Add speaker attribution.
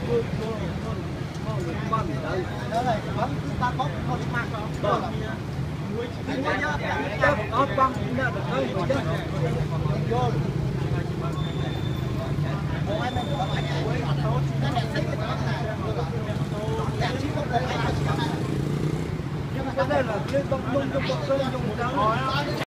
Speaker 1: đó là bắn ta có con mang đó là nó bắn nó được hơi chứ vô mỗi mình có phải cái này xích cái này là cái con bông trong con dùng trắng